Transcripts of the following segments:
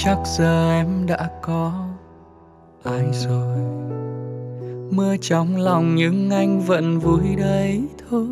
Chắc giờ em đã có ai rồi. Mưa trong lòng nhưng anh vẫn vui đấy thôi.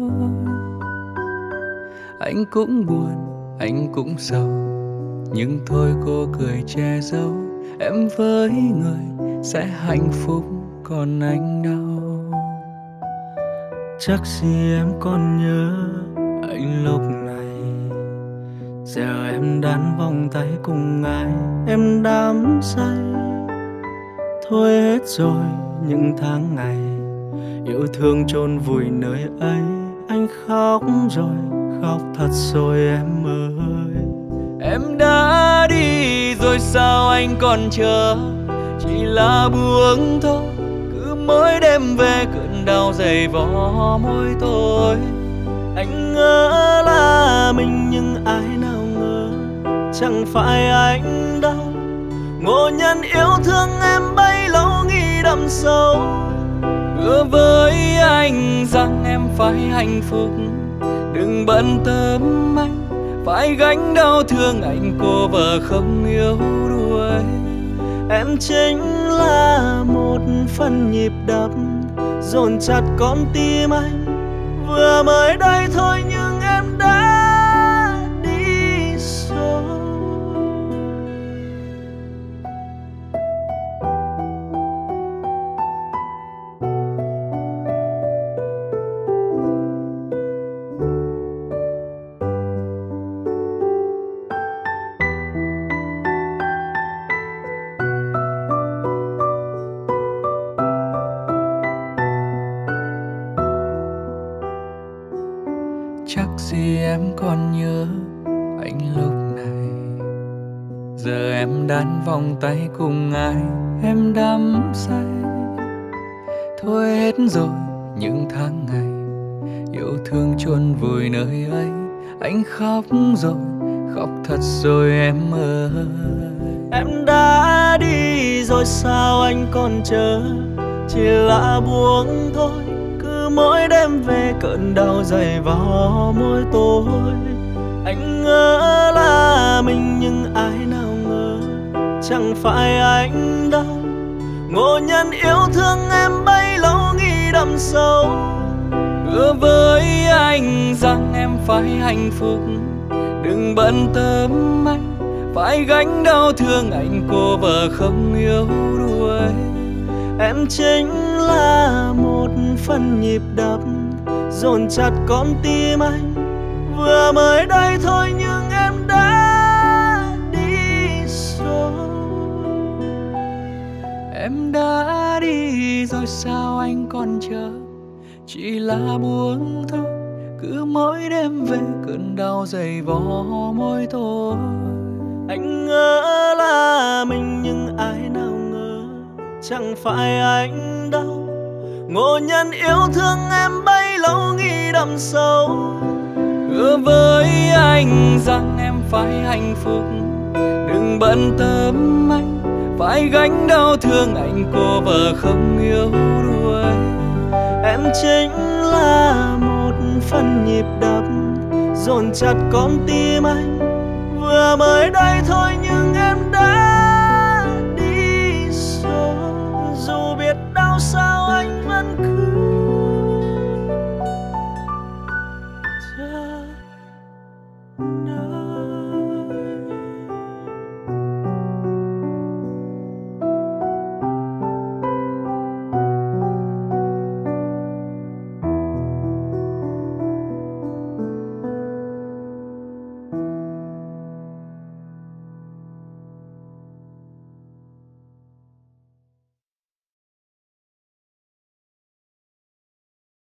Anh cũng buồn, anh cũng sầu, nhưng thôi cô cười che giấu. Em với người sẽ hạnh phúc, còn anh đau. Chắc gì em còn nhớ anh lúc này. Giờ em đan vòng tay cùng ai, em đắm say. Thôi hết rồi những tháng ngày yêu thương chôn vùi nơi ấy. Anh khóc rồi, khóc thật rồi em ơi. Em đã đi rồi sao anh còn chờ, chỉ là buông thôi. Cứ mỗi đêm về cơn đau dày vò môi tôi. Anh ngỡ là mình nhưng ai nào ngờ chẳng phải anh đâu. Ngộ nhận yêu thương em bấy lâu nghĩ đậm sâu. Hứa với anh rằng em phải hạnh phúc, đừng bận tâm anh phải gánh đau thương anh cô vợ không yêu đuổi. Em chính là một phần nhịp đập dồn chặt con tim anh. Vừa mới đây thôi nhưng em đã đi rồi. Chắc gì em còn nhớ anh lúc này. Giờ em đan vòng tay cùng ai, em đắm say. Thôi hết rồi những tháng ngày yêu thương chôn vùi nơi ấy. Anh khóc rồi, khóc thật rồi em ơi. Em đã đi rồi sao anh còn chờ, chỉ là buông thôi. Cứ mỗi đêm về cơn đau dày vào môi tôi. Anh ngỡ là mình nhưng ai nào ngờ chẳng phải anh đâu. Ngộ nhận yêu thương em bấy lâu nghĩ đậm sâu. Hứa với anh rằng em phải hạnh phúc, đừng bận tâm anh phải gánh đau thương anh cô vợ không yêu đuổi. Em chính là một phần nhịp đập dồn chặt con tim anh. Vừa mới đây thôi nhưng em đã đi rồi. Em đã đi rồi sao anh còn chờ, chỉ là buông thôi. Cứ mỗi đêm về cơn đau dày vò môi tôi. Anh ngỡ là mình nhưng ai nào ngờ chẳng phải anh đâu. Ngộ nhận yêu thương em bấy lâu nghĩ đậm sâu. Hứa với anh rằng em phải hạnh phúc, đừng bận tâm anh phải gánh đau thương anh cô vợ không yêu đuổi. Em chính là một phần nhịp đập dồn chặt con tim anh. Vừa mới đây thôi